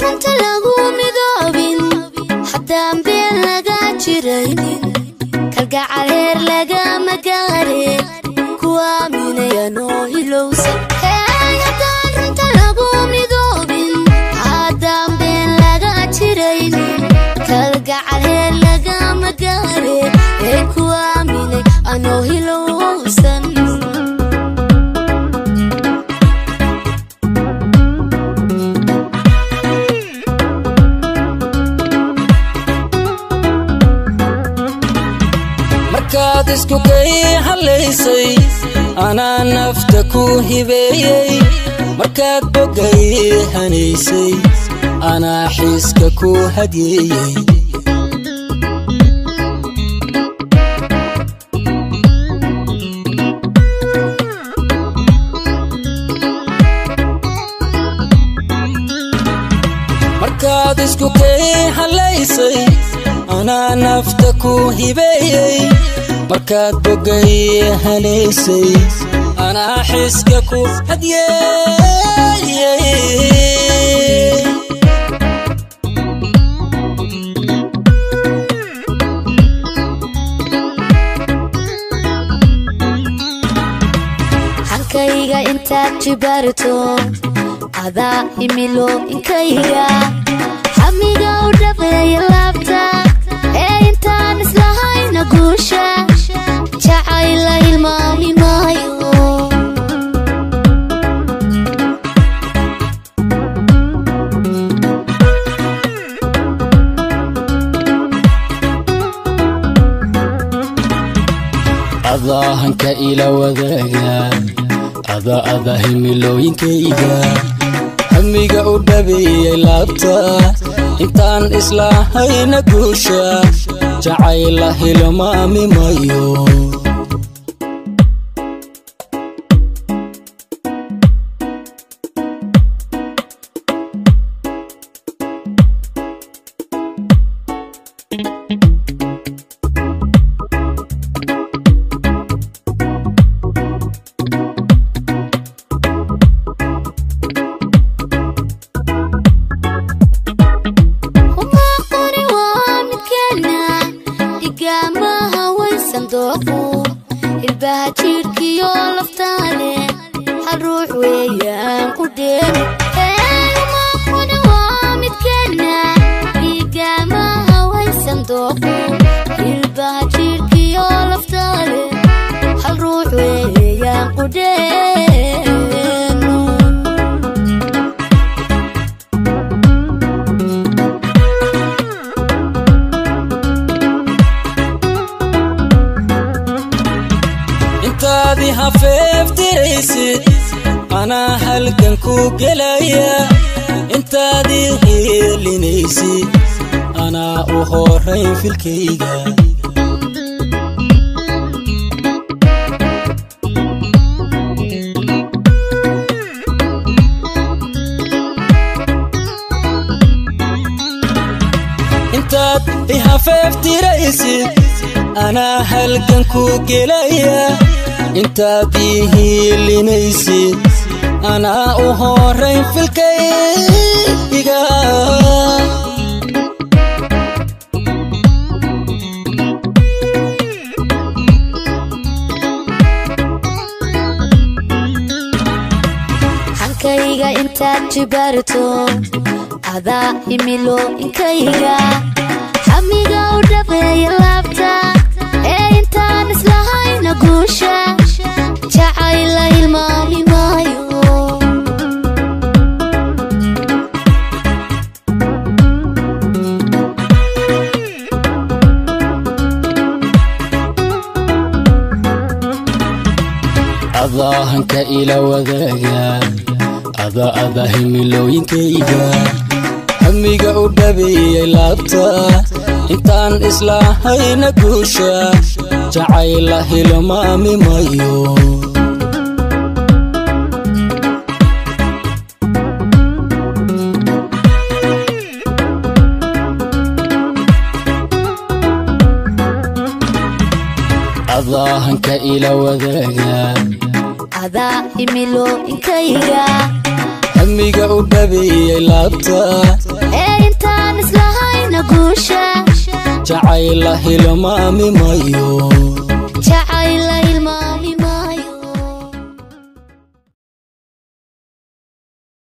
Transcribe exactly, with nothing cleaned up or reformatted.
runta lagu midoobin haddaan been laga jiraynin kalgacal heer lagama gaarin kuwa aaminaya noo hilowsan haddaan runta lagu midoobin haddaan been laga jiraynin kalgacal heer lagama gaarin kuwa aaminaya noo hilowsan markaad isku kay halaysay anaa nafta ku hibeeyey markaad bogay hanaysay anaa xiiska ku hadyeeyey markaad isku kay halaysay anaa nafta ku hibeeyey markaad bogay hanaysay anaa xiiska ku hadyeeyey hankayga intaad jibarto adaa himilo inkayga hamiga u dhabeeya laabta ee intaan islahayna guusha jacayl la hilmaami maayo adaa hanka ila wadaaga adaa adaa himilooyinkayga hamiga u dhabeeyay laabta intaan islahayna guusha jacayl la hilmaami maayo البهجيركيو لفتاني هالروح ويان قدامي ما كون وامد كنا بيقامها ويسندوقو البهجيركيو لفتاني هالروح ويان قدامي انتادي هففتريسي انا هلكن كو قلايا انتادي هيلينيسي انا وهورين في الكيغا انتادي هففتريسي انا هلكن كو قلايا انت بيه اللي نيسي انا وهورين في الكيغا hankayga intaad jibarto adaa himilo inkayga hamiga u dhabeeya laabta ee intaan islahayna guusha jacayl la hilmaami maayo adaa hanka ila wadaaga adaa adaa himilooyinkayga hamiga u dhabeeyay laabta intaan islahayna guusha jacayl la hilmaami maayo adaa hanka ila wadaaga adaa himilo inkayga hamiga u dhabeeyay laabta Jacayl La Hilmaami Maayo Jacayl La